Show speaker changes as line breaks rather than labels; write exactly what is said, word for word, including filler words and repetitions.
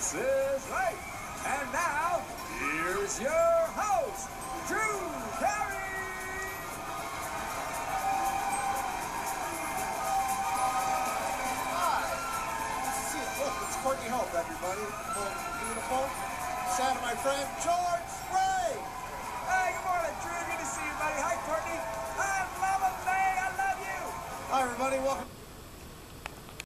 This is right. And now, here's your host, Drew Carey.
Hi. Nice to see you. Look, it's Courtney Hope, everybody. Beautiful. Shout out to my friend, George Spray.
Hey, good morning, Drew. Good to see you, buddy. Hi, Courtney. I love it, man. I love you.
Hi, everybody. Welcome.